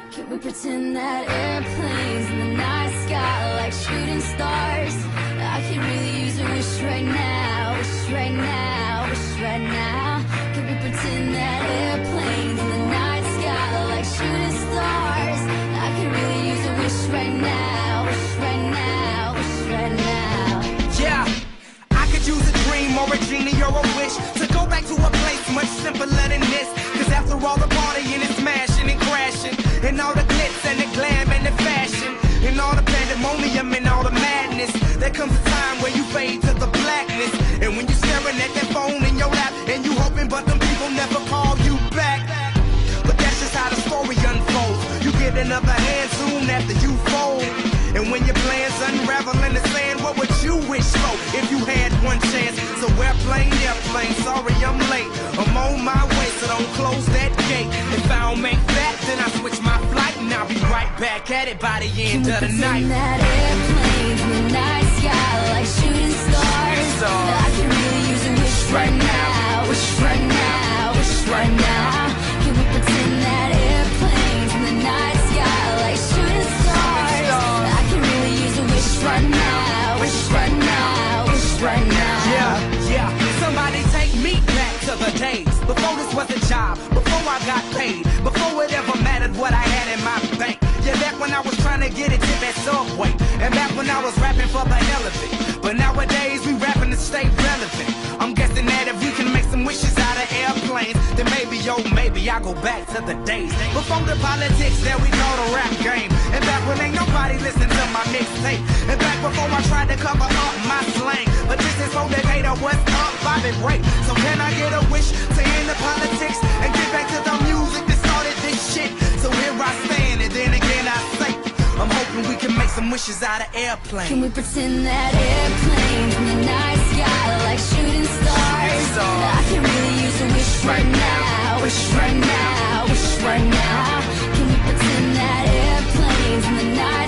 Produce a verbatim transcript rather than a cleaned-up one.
Can we pretend that airplanes in the night sky like shooting stars? I could really use a wish right now, wish right now, wish right now. Can we pretend that airplanes in the night sky like shooting stars? I could really use a wish right now, wish right now, wish right now. Yeah, I could use a dream or a genie or a wish to go back to a place much simpler than this. Cause after all the partying and smashing and crashing, and all the glitz and the glam and the fashion, and all the pandemonium and all the madness, there comes a time where you fade to the blackness. And when you're staring at that phone in your lap, and you hoping but them people never call you back. But that's just how the story unfolds. You get another hand soon after you fold. And when your plans unravel in the sand, what would you wish for if you had one chance? So airplane, airplane, sorry I'm late. I'm on my way, so don't close that gate. If I don't make that, then I switch my flight, and I'll be right back at it by the end of the night. Can we pretend that airplanes in the night sky like shooting stars? So, I can really use a wish right now, wish right now, wish right now. Can we pretend that airplanes in the night sky like shooting stars? I can really use a wish right now, wish right now, wish right now. Yeah, yeah, somebody take me back to the days before this was a job, before I got paid, before it ever mattered what I had in my bank. Yeah, back when I was trying to get a tip at Subway, and back when I was rapping for the hell of it. But nowadays we rapping to stay relevant. I'm guessing that if we can make some wishes out of airplanes, then maybe, yo, maybe I'll go back to the days before the politics that we call the rap game, and back when ain't nobody listened to my mixtape, and back before I tried to cover up my slang. But this is for Decatur, what's up, Bobby Ray. So can I get a wish to end the politics and get back to the music that started this shit? So here I stand, and then again I say, I'm hoping we can make some wishes out of airplanes. Can we pretend that airplanes in the night sky like shooting stars? So, I can really use a wish right now, wish right now, wish right now. Can we pretend that airplanes in the night